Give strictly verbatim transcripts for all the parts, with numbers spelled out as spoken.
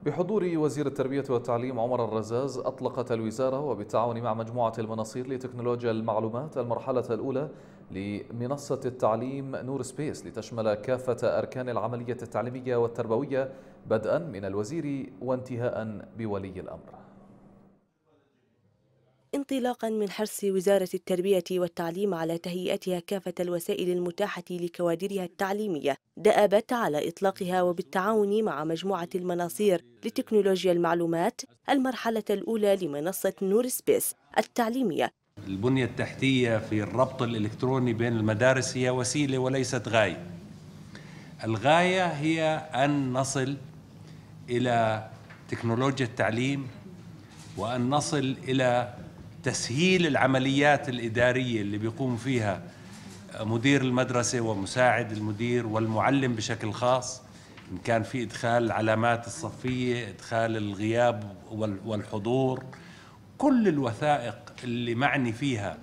بحضور وزير التربية والتعليم عمر الرزاز، أطلقت الوزارة وبالتعاون مع مجموعة المناصير لتكنولوجيا المعلومات المرحلة الأولى لمنصة التعليم نور سبيس، لتشمل كافة أركان العملية التعليمية والتربوية بدءا من الوزير وانتهاء بولي الأمر. انطلاقا من حرص وزارة التربية والتعليم على تهيئتها كافة الوسائل المتاحة لكوادرها التعليمية، دأبت على إطلاقها وبالتعاون مع مجموعة المناصير لتكنولوجيا المعلومات المرحلة الأولى لمنصة نور سبيس التعليمية. البنية التحتية في الربط الإلكتروني بين المدارس هي وسيلة وليست غاية. الغاية هي أن نصل إلى تكنولوجيا التعليم، وأن نصل إلى تسهيل العمليات الإدارية اللي بيقوم فيها مدير المدرسة ومساعد المدير والمعلم بشكل خاص، إن كان في إدخال العلامات الصفية، إدخال الغياب والحضور، كل الوثائق اللي معني فيها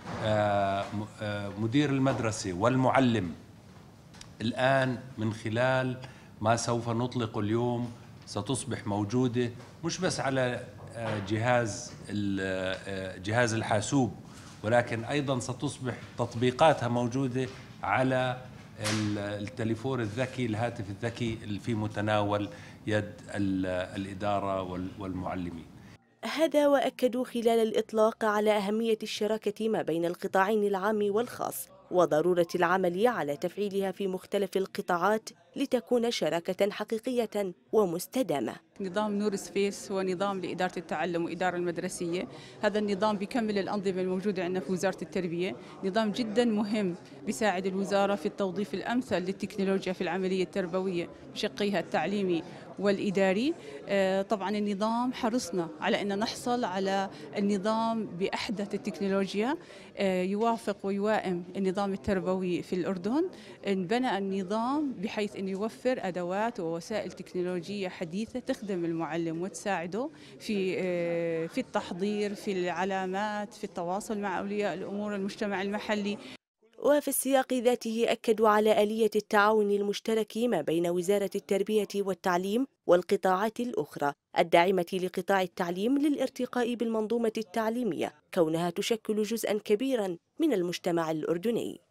مدير المدرسة والمعلم الآن من خلال ما سوف نطلق اليوم ستصبح موجودة مش بس على جهاز جهاز الحاسوب، ولكن أيضا ستصبح تطبيقاتها موجودة على التليفون الذكي، الهاتف الذكي اللي في متناول يد الإدارة والمعلمين. هذا وأكدوا خلال الإطلاق على أهمية الشراكة ما بين القطاعين العام والخاص، وضرورة العمل على تفعيلها في مختلف القطاعات لتكون شراكة حقيقية ومستدامة. نظام نور سبيس هو نظام لإدارة التعلم وإدارة المدرسية. هذا النظام بيكمل الأنظمة الموجودة عندنا في وزارة التربية، نظام جدا مهم بيساعد الوزارة في التوظيف الأمثل للتكنولوجيا في العملية التربوية بشقيها التعليمي والإداري. طبعا النظام حرصنا على أن نحصل على النظام بأحدث التكنولوجيا يوافق ويوائم النظام التربوي في الأردن. انبنى النظام بحيث أن يوفر أدوات ووسائل تكنولوجية حديثة تخدم المعلم وتساعده في في التحضير، في العلامات، في التواصل مع أولياء الأمور، المجتمع المحلي. وفي السياق ذاته أكدوا على آلية التعاون المشترك ما بين وزارة التربية والتعليم والقطاعات الأخرى الداعمة لقطاع التعليم للارتقاء بالمنظومة التعليمية، كونها تشكل جزءاً كبيراً من المجتمع الأردني.